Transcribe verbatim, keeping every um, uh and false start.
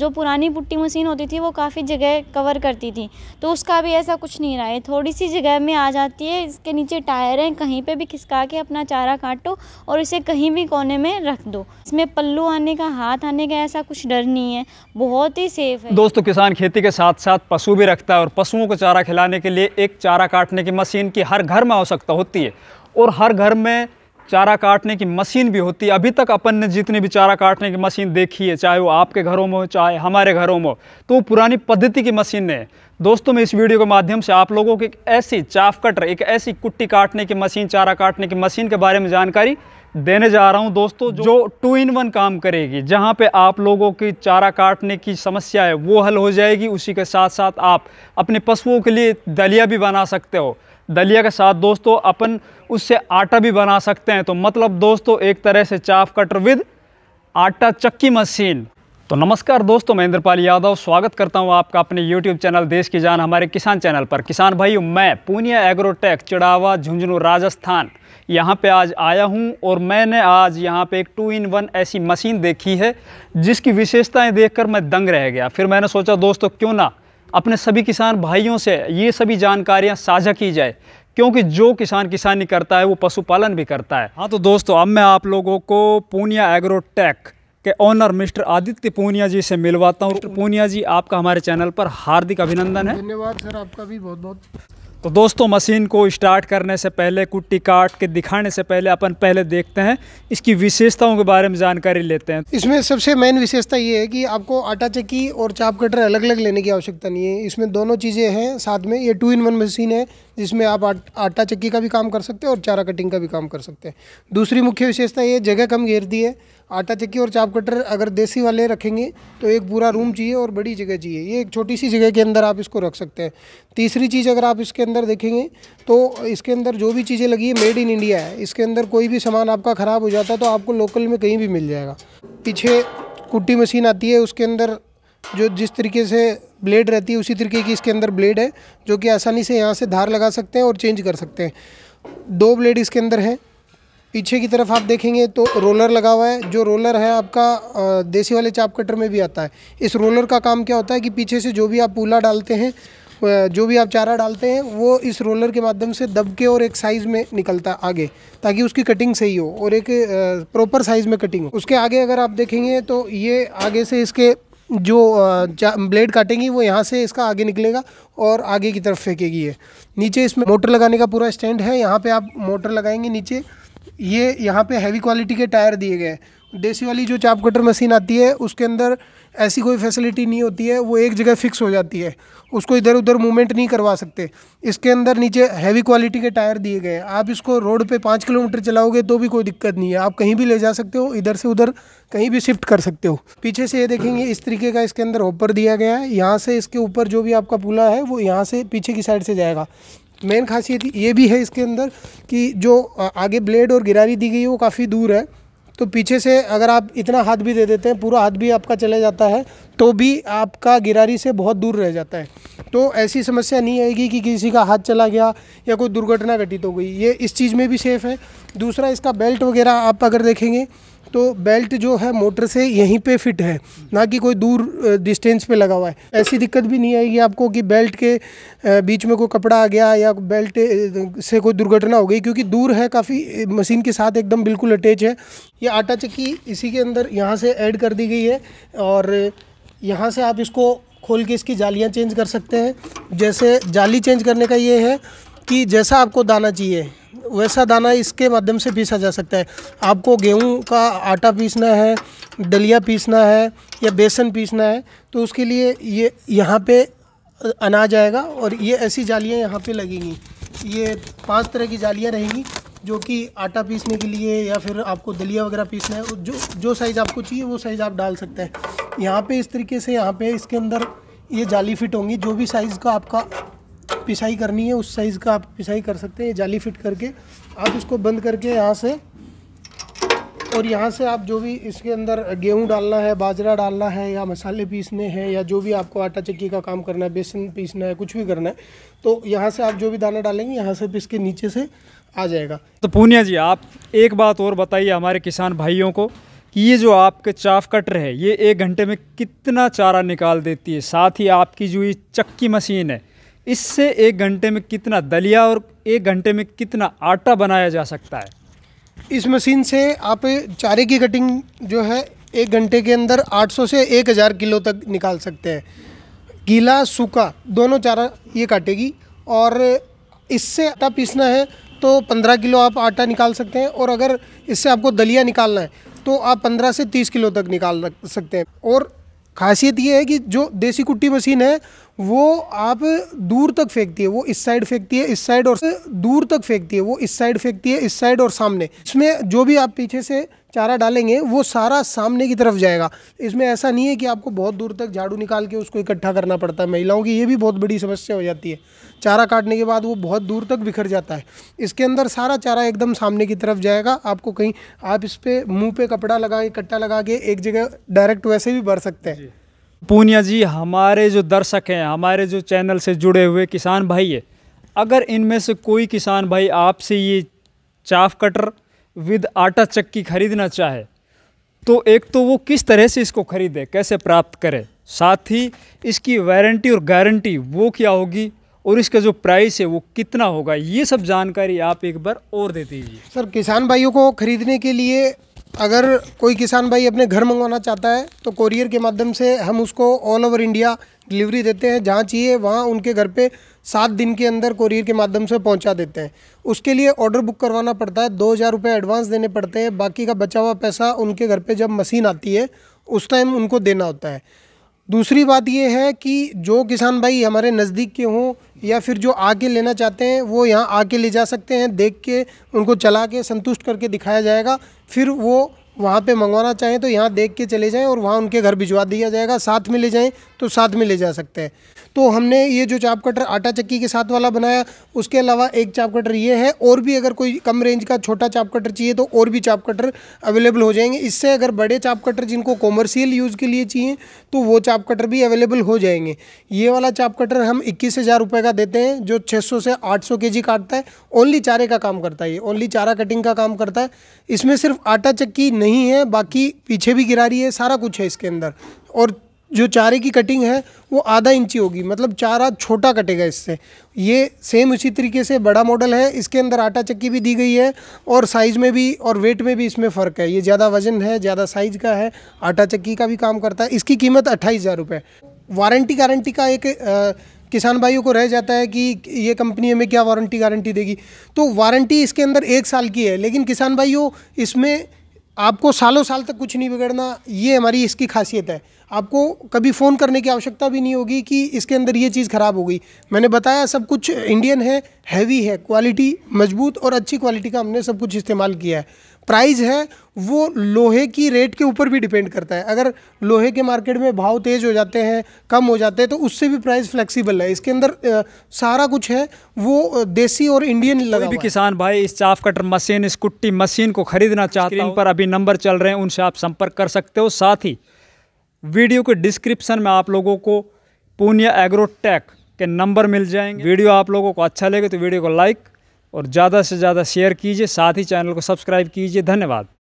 जो पुरानी putty machine होती थी वो काफ़ी जगह कवर करती थी, तो उसका भी ऐसा कुछ नहीं रहा है, थोड़ी सी जगह में आ जाती है। इसके नीचे टायर हैं, कहीं पे भी खिसका के अपना चारा काटो और इसे कहीं भी कोने में रख दो। इसमें पल्लू आने का, हाथ आने का ऐसा कुछ डर नहीं है, बहुत ही सेफ है। दोस्तों, किसान खेती के साथ साथ पशु भी रखता है और पशुओं को चारा खिलाने के लिए एक चारा काटने की मशीन की हर घर में आवश्यकता होती है और हर घर में चारा काटने की मशीन भी होती है। अभी तक अपन ने जितनी भी चारा काटने की मशीन देखी है, चाहे वो आपके घरों में हो चाहे हमारे घरों में हो, तो वो पुरानी पद्धति की मशीन है। दोस्तों, मैं इस वीडियो के माध्यम से आप लोगों को एक ऐसी चाफ कटर, एक ऐसी कुट्टी काटने की मशीन, चारा काटने की मशीन के बारे में जानकारी देने जा रहा हूं दोस्तों, जो टू इन वन काम करेगी। जहां पे आप लोगों की चारा काटने की समस्या है वो हल हो जाएगी, उसी के साथ साथ आप अपने पशुओं के लिए दलिया भी बना सकते हो। दलिया के साथ दोस्तों अपन उससे आटा भी बना सकते हैं। तो मतलब दोस्तों, एक तरह से चाफ कटर विद आटा चक्की मशीन। तो नमस्कार दोस्तों, मैं इंद्रपाल यादव स्वागत करता हूं आपका अपने यूट्यूब चैनल देश की जान हमारे किसान चैनल पर। किसान भाइयों, मैं पूनिया एग्रोटेक चिड़ावा झुंझुनू राजस्थान यहाँ पे आज आया हूँ और मैंने आज यहाँ पे एक टू इन वन ऐसी मशीन देखी है जिसकी विशेषताएं देखकर मैं दंग रह गया। फिर मैंने सोचा दोस्तों, क्यों ना अपने सभी किसान भाइयों से ये सभी जानकारियाँ साझा की जाए, क्योंकि जो किसान किसानी करता है वो पशुपालन भी करता है। हाँ तो दोस्तों, अब मैं आप लोगों को पूनिया एग्रोटेक के ओनर मिस्टर आदित्य पूनिया जी से मिलवाता हूँ। मिस्टर पूनिया जी, आपका हमारे चैनल पर हार्दिक अभिनंदन है। धन्यवाद सर, आपका भी बहुत बहुत। तो दोस्तों, मशीन को स्टार्ट करने से पहले, कुट्टी काट के दिखाने से पहले अपन पहले देखते हैं इसकी विशेषताओं के बारे में जानकारी लेते हैं। इसमें सबसे मेन विशेषता ये है कि आपको आटा चक्की और चाप कटर अलग अलग लेने की आवश्यकता नहीं है। इसमें दोनों चीज़ें हैं साथ में। ये टू इन वन मशीन है जिसमें आप आटा चक्की का भी काम कर सकते हैं और चारा कटिंग का भी काम कर सकते हैं। दूसरी मुख्य विशेषता ये जगह कम घेरती है। आटा चक्की और चाप कटर अगर देसी वाले रखेंगे तो एक पूरा रूम चाहिए और बड़ी जगह चाहिए, ये एक छोटी सी जगह के अंदर आप इसको रख सकते हैं। तीसरी चीज़, अगर आप इसके अंदर देखेंगे तो इसके अंदर जो भी चीज़ें लगी है मेड इन इंडिया है। इसके अंदर कोई भी सामान आपका ख़राब हो जाता है तो आपको लोकल में कहीं भी मिल जाएगा। पीछे कुट्टी मशीन आती है, उसके अंदर जो जिस तरीके से ब्लेड रहती है उसी तरीके की इसके अंदर ब्लेड है, जो कि आसानी से यहाँ से धार लगा सकते हैं और चेंज कर सकते हैं। दो ब्लेड इसके अंदर हैं। पीछे की तरफ आप देखेंगे तो रोलर लगा हुआ है। जो रोलर है आपका देसी वाले चाप कटर में भी आता है। इस रोलर का काम क्या होता है कि पीछे से जो भी आप पूला डालते हैं, जो भी आप चारा डालते हैं, वो इस रोलर के माध्यम से दब के और एक साइज़ में निकलता है आगे, ताकि उसकी कटिंग सही हो और एक प्रॉपर साइज़ में कटिंग हो। उसके आगे अगर आप देखेंगे तो ये आगे से इसके जो ब्लेड काटेंगी वो यहाँ से इसका आगे निकलेगा और आगे की तरफ फेंकेगी। ये नीचे इसमें मोटर लगाने का पूरा स्टैंड है। यहाँ पे आप मोटर लगाएंगे नीचे। ये यहाँ पे हैवी क्वालिटी के टायर दिए गए हैं। देसी वाली जो चाप कटर मशीन आती है उसके अंदर ऐसी कोई फैसिलिटी नहीं होती है, वो एक जगह फिक्स हो जाती है, उसको इधर उधर मूवमेंट नहीं करवा सकते। इसके अंदर नीचे हैवी क्वालिटी के टायर दिए गए हैं। आप इसको रोड पे पाँच किलोमीटर चलाओगे तो भी कोई दिक्कत नहीं है, आप कहीं भी ले जा सकते हो, इधर से उधर कहीं भी शिफ्ट कर सकते हो। पीछे से ये देखेंगे इस तरीके का इसके अंदर हॉपर दिया गया है। यहाँ से इसके ऊपर जो भी आपका पुला है वो यहाँ से पीछे की साइड से जाएगा। मेन खासियत ये भी है इसके अंदर कि जो आगे ब्लेड और गिरारी दी गई है वो काफ़ी दूर है, तो पीछे से अगर आप इतना हाथ भी दे देते हैं, पूरा हाथ भी आपका चला जाता है, तो भी आपका गिरारी से बहुत दूर रह जाता है। तो ऐसी समस्या नहीं आएगी कि किसी का हाथ चला गया या कोई दुर्घटना घटित हो गई। ये इस चीज़ में भी सेफ़ है। दूसरा, इसका बेल्ट वगैरह आप अगर देखेंगे तो बेल्ट जो है मोटर से यहीं पे फिट है, ना कि कोई दूर डिस्टेंस पे लगा हुआ है। ऐसी दिक्कत भी नहीं आएगी आपको कि बेल्ट के बीच में कोई कपड़ा आ गया या बेल्ट से कोई दुर्घटना हो गई, क्योंकि दूर है काफ़ी, मशीन के साथ एकदम बिल्कुल अटैच है। ये आटा चक्की इसी के अंदर यहाँ से ऐड कर दी गई है और यहाँ से आप इसको खोल के इसकी जालियाँ चेंज कर सकते हैं। जैसे जाली चेंज करने का ये है कि जैसा आपको दाना चाहिए वैसा दाना इसके माध्यम से पीसा जा सकता है। आपको गेहूं का आटा पीसना है, दलिया पीसना है या बेसन पीसना है, तो उसके लिए ये यहाँ पे अनाज आएगा और ये ऐसी जालियाँ यहाँ पे लगेंगी। ये पांच तरह की जालियाँ रहेंगी जो कि आटा पीसने के लिए या फिर आपको दलिया वगैरह पीसना है, जो जो साइज़ आपको चाहिए वो साइज़ आप डाल सकते हैं। यहाँ पे इस तरीके से यहाँ पे इसके अंदर ये जाली फिट होंगी। जो भी साइज़ का आपका पिसाई करनी है उस साइज़ का आप पिसाई कर सकते हैं। ये जाली फिट करके आप इसको बंद करके यहाँ से, और यहाँ से आप जो भी इसके अंदर गेहूं डालना है, बाजरा डालना है या मसाले पीसने हैं या जो भी आपको आटा चक्की का काम करना है, बेसन पीसना है, कुछ भी करना है, तो यहाँ से आप जो भी दाना डालेंगे यहाँ से पीस के नीचे से आ जाएगा। तो पूनिया जी, आप एक बात और बताइए हमारे किसान भाइयों को कि ये जो आपके चाफ कटर है ये एक घंटे में कितना चारा निकाल देती है, साथ ही आपकी जो ये चक्की मशीन है इससे एक घंटे में कितना दलिया और एक घंटे में कितना आटा बनाया जा सकता है। इस मशीन से आप चारे की कटिंग जो है एक घंटे के अंदर आठ सौ से एक हज़ार किलो तक निकाल सकते हैं। गीला सूखा दोनों चारा ये काटेगी। और इससे आटा पीसना है तो पंद्रह किलो आप आटा निकाल सकते हैं, और अगर इससे आपको दलिया निकालना है तो आप पंद्रह से तीस किलो तक निकाल सकते हैं। और खासियत ये है कि जो देसी कुट्टी मशीन है वो आप दूर तक फेंकती है, वो इस साइड फेंकती है, इस साइड, और दूर तक फेंकती है, वो इस साइड फेंकती है, इस साइड और सामने। इसमें जो भी आप पीछे से चारा डालेंगे वो सारा सामने की तरफ जाएगा। इसमें ऐसा नहीं है कि आपको बहुत दूर तक झाड़ू निकाल के उसको इकट्ठा करना पड़ता है। महिलाओं की ये भी बहुत बड़ी समस्या हो जाती है, चारा काटने के बाद वो बहुत दूर तक बिखर जाता है। इसके अंदर सारा चारा एकदम सामने की तरफ जाएगा। आपको कहीं आप इस पर मुँह पे कपड़ा लगा के कट्टा लगा के एक जगह डायरेक्ट वैसे भी भर सकते हैं। पूनिया जी, हमारे जो दर्शक हैं, हमारे जो चैनल से जुड़े हुए किसान भाई है, अगर इनमें से कोई किसान भाई आपसे ये चाफ कटर विद आटा चक्की खरीदना चाहे तो एक तो वो किस तरह से इसको खरीदे, कैसे प्राप्त करे, साथ ही इसकी वारंटी और गारंटी वो क्या होगी और इसका जो प्राइस है वो कितना होगा, ये सब जानकारी आप एक बार और दे दीजिए। सर, किसान भाइयों को खरीदने के लिए अगर कोई किसान भाई अपने घर मंगवाना चाहता है तो कोरियर के माध्यम से हम उसको ऑल ओवर इंडिया डिलीवरी देते हैं। जहाँ चाहिए वहाँ उनके घर पे सात दिन के अंदर कोरियर के माध्यम से पहुँचा देते हैं। उसके लिए ऑर्डर बुक करवाना पड़ता है, दो हज़ार रुपये एडवांस देने पड़ते हैं। बाकी का बचा हुआ पैसा उनके घर पे जब मशीन आती है उस टाइम उनको देना होता है। दूसरी बात ये है कि जो किसान भाई हमारे नज़दीक के हों या फिर जो आके लेना चाहते हैं वो यहाँ आके ले जा सकते हैं। देख के उनको चला के संतुष्ट करके दिखाया जाएगा, फिर वो वहाँ पे मंगवाना चाहें तो यहाँ देख के चले जाएं और वहाँ उनके घर भिजवा दिया जाएगा। साथ में ले जाएं तो साथ में ले जा सकते हैं। तो हमने ये जो चाप कटर आटा चक्की के साथ वाला बनाया, उसके अलावा एक चाप कटर ये है। और भी अगर कोई कम रेंज का छोटा चाप कटर चाहिए तो और भी चाप कटर अवेलेबल हो जाएंगे। इससे अगर बड़े चाप कटर जिनको कॉमर्शियल यूज़ के लिए चाहिए तो वो चाप कटर भी अवेलेबल हो जाएंगे। ये वाला चाप कटर हम इक्कीस हज़ार रुपये का देते हैं, जो छः सौ से आठ सौ के जी काटता है। ओनली चारे का काम करता है, ये ओनली चारा कटिंग का काम करता है। इसमें सिर्फ आटा चक्की नहीं है, बाकी पीछे भी गिरारी है, सारा कुछ है इसके अंदर। और जो चारे की कटिंग है वो आधा इंची होगी, मतलब चारा छोटा कटेगा इससे। ये सेम उसी तरीके से बड़ा मॉडल है, इसके अंदर आटा चक्की भी दी गई है और साइज़ में भी और वेट में भी इसमें फ़र्क है। ये ज़्यादा वजन है, ज़्यादा साइज़ का है, आटा चक्की का भी काम करता है। इसकी कीमत अट्ठाईस हज़ार रुपये। वारंटी गारंटी का एक आ, किसान भाइयों को रह जाता है कि ये कंपनी हमें क्या वारंटी गारंटी देगी। तो वारंटी इसके अंदर एक साल की है, लेकिन किसान भाइयों इसमें आपको सालों साल तक कुछ नहीं बिगड़ना, ये हमारी इसकी खासियत है। आपको कभी फ़ोन करने की आवश्यकता भी नहीं होगी कि इसके अंदर ये चीज़ ख़राब हो गई। मैंने बताया सब कुछ इंडियन है, हैवी है, क्वालिटी मजबूत और अच्छी क्वालिटी का हमने सब कुछ इस्तेमाल किया है। प्राइस है वो लोहे की रेट के ऊपर भी डिपेंड करता है। अगर लोहे के मार्केट में भाव तेज़ हो जाते हैं, कम हो जाते हैं, तो उससे भी प्राइस फ्लेक्सिबल है। इसके अंदर आ, सारा कुछ है वो देसी और इंडियन लगा हुआ है। भी किसान भाई इस चाफ कटर मशीन, इस कुट्टी मशीन को खरीदना चाहता है, पर अभी नंबर चल रहे हैं, उनसे आप संपर्क कर सकते हो। साथ ही वीडियो के डिस्क्रिप्शन में आप लोगों को पूनिया एग्रोटेक के नंबर मिल जाएंगे। वीडियो आप लोगों को अच्छा लगे तो वीडियो को लाइक और ज़्यादा से ज़्यादा शेयर कीजिए, साथ ही चैनल को सब्सक्राइब कीजिए। धन्यवाद।